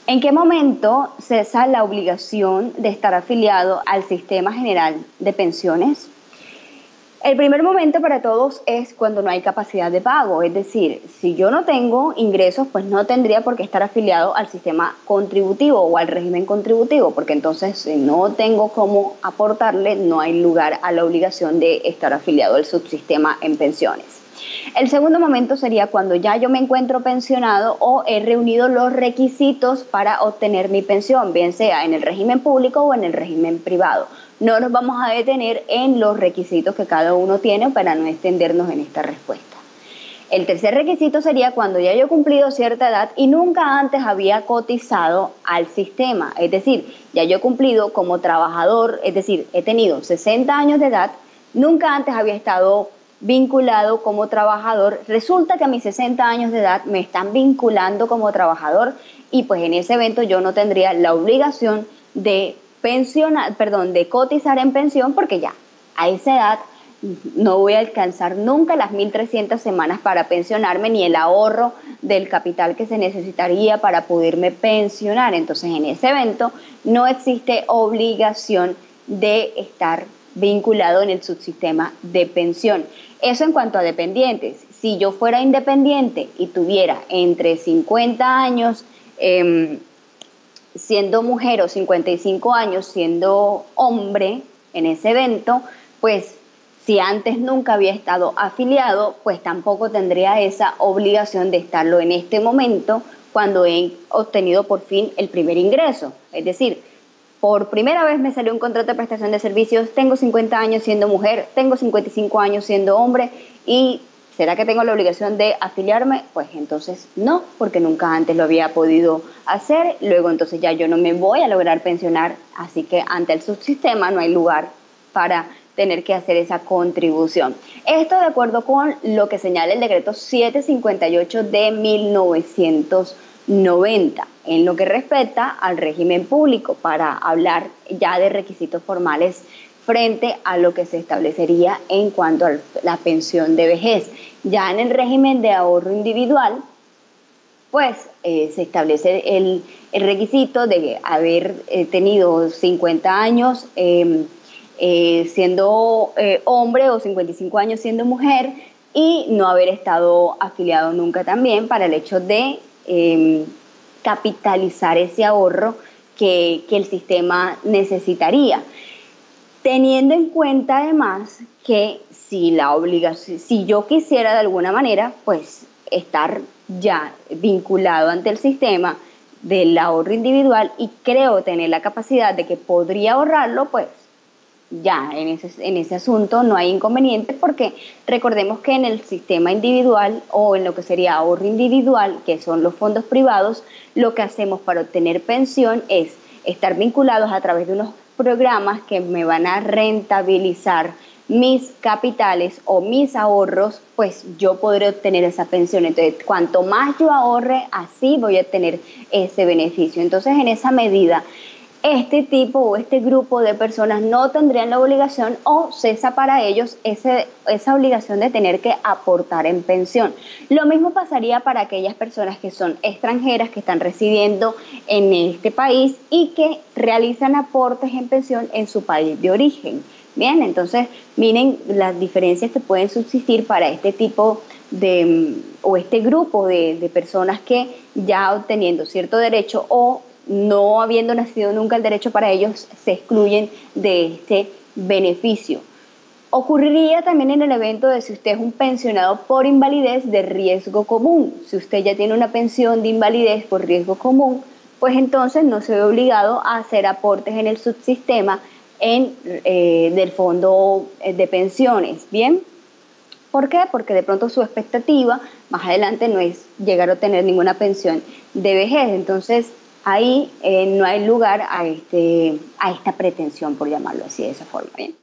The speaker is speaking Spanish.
¿En qué momento cesa la obligación de estar afiliado al Sistema General de Pensiones? El primer momento para todos es cuando no hay capacidad de pago, es decir, si yo no tengo ingresos, pues no tendría por qué estar afiliado al sistema contributivo o al régimen contributivo, porque entonces si no tengo cómo aportarle, no hay lugar a la obligación de estar afiliado al subsistema en pensiones. El segundo momento sería cuando ya yo me encuentro pensionado o he reunido los requisitos para obtener mi pensión, bien sea en el régimen público o en el régimen privado. No nos vamos a detener en los requisitos que cada uno tiene para no extendernos en esta respuesta. El tercer requisito sería cuando ya yo he cumplido cierta edad y nunca antes había cotizado al sistema, es decir, ya yo he cumplido como trabajador, es decir, he tenido 60 años de edad, nunca antes había estado vinculado como trabajador. Resulta que a mis 60 años de edad me están vinculando como trabajador y pues en ese evento yo no tendría la obligación de cotizar en pensión, porque ya a esa edad no voy a alcanzar nunca las 1.300 semanas para pensionarme, ni el ahorro del capital que se necesitaría para poderme pensionar. Entonces en ese evento no existe obligación de estar vinculado en el subsistema de pensión. Eso en cuanto a dependientes. Si yo fuera independiente y tuviera entre 50 años siendo mujer o 55 años siendo hombre en ese evento, pues si antes nunca había estado afiliado, pues tampoco tendría esa obligación de estarlo en este momento cuando he obtenido por fin el primer ingreso. Es decir, por primera vez me salió un contrato de prestación de servicios, tengo 50 años siendo mujer, tengo 55 años siendo hombre y ¿será que tengo la obligación de afiliarme? Pues entonces no, porque nunca antes lo había podido hacer. Luego entonces ya yo no me voy a lograr pensionar, así que ante el subsistema no hay lugar para tener que hacer esa contribución. Esto de acuerdo con lo que señala el decreto 758 de 1990, en lo que respecta al régimen público, para hablar ya de requisitos formales frente a lo que se establecería en cuanto a la pensión de vejez. Ya en el régimen de ahorro individual, pues se establece el requisito de haber tenido 50 años siendo hombre o 55 años siendo mujer y no haber estado afiliado nunca también, para el hecho de capitalizar ese ahorro que el sistema necesitaría. Teniendo en cuenta además que si yo quisiera de alguna manera pues estar ya vinculado ante el sistema del ahorro individual y creo tener la capacidad de que podría ahorrarlo, pues ya en ese asunto no hay inconveniente, porque recordemos que en el sistema individual o en lo que sería ahorro individual, que son los fondos privados, lo que hacemos para obtener pensión es estar vinculados a través de unos programas que me van a rentabilizar mis capitales o mis ahorros, pues yo podré obtener esa pensión. Entonces, cuanto más yo ahorre, así voy a obtener ese beneficio. Entonces, en esa medida, este tipo o este grupo de personas no tendrían la obligación o cesa para ellos esa obligación de tener que aportar en pensión. Lo mismo pasaría para aquellas personas que son extranjeras, que están residiendo en este país y que realizan aportes en pensión en su país de origen. Bien, entonces miren las diferencias que pueden subsistir para este tipo o este grupo de personas que ya obteniendo cierto derecho o no habiendo nacido nunca el derecho para ellos, se excluyen de este beneficio. Ocurriría también en el evento de si usted es un pensionado por invalidez de riesgo común. Si usted ya tiene una pensión de invalidez por riesgo común, pues entonces no se ve obligado a hacer aportes en el subsistema del fondo de pensiones. ¿Bien? ¿Por qué? Porque de pronto su expectativa más adelante no es llegar a obtener ninguna pensión de vejez. Entonces, ahí no hay lugar a esta pretensión, por llamarlo así de esa forma. Bien.